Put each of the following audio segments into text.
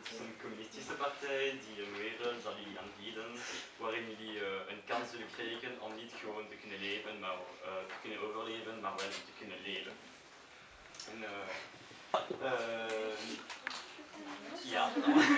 Het is een communistische partij die een wereld zal jullie aanbieden waarin jullie een kans zullen krijgen om niet gewoon te kunnen leven, maar te kunnen overleven, maar wel te kunnen leven. En, ja.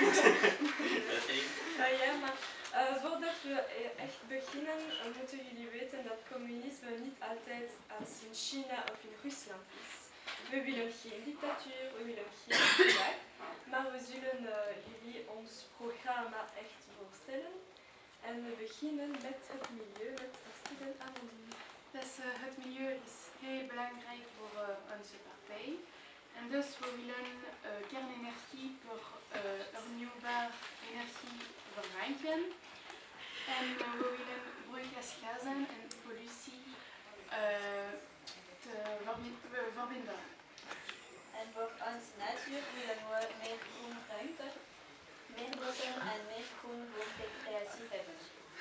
Ja, maar voordat we echt beginnen, moeten jullie weten dat communisme niet altijd als in China of in Rusland is. We willen geen dictatuur, we willen geen gedrag, maar we zullen jullie ons programma echt voorstellen. En we beginnen met het milieu, met Astrid en Amandine. Dus het milieu is heel belangrijk voor onze partij. En dus we willen kernenergie voor hernieuwbare energie vervangen. En we willen broeikasgassen en pollutie te verbinden. En voor onze natuur willen we meer groene ruimte, meer bossen en meer groen voor recreatie hebben.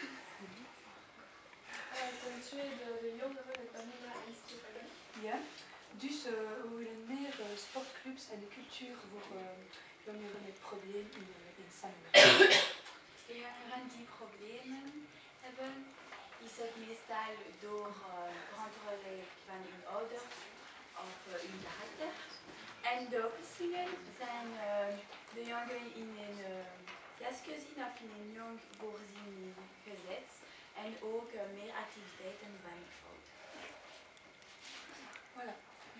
Ten tweede de jongeren met Amina en Stefanie. Ja, dus we willen meer sportclubs en cultuur voor jongeren met problemen in samenleving. De jongeren die problemen hebben, is het meestal door verantwoordelijk van hun ouders of hun karakter. En de oplossingen zijn de jongeren in een klasgezin of in een jong voorzien gezet. En ook meer activiteiten van ouderen. Voilà.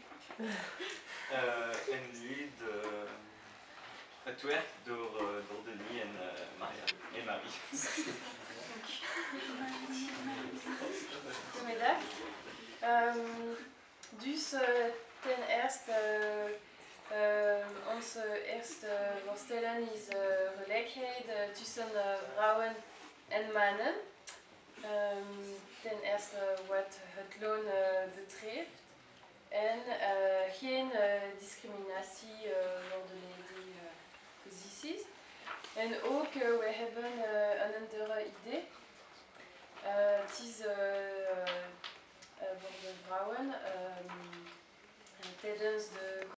En nu het werk door Denis en Marie. Goedemiddag. Dus ten eerste, onze eerste voorstellen is gelijkheid tussen vrouwen en mannen. Ten eerste wat het loon betreft en geen discriminatie voor de posities. En ook we hebben een ander idee. Het is voor de vrouwen tijdens de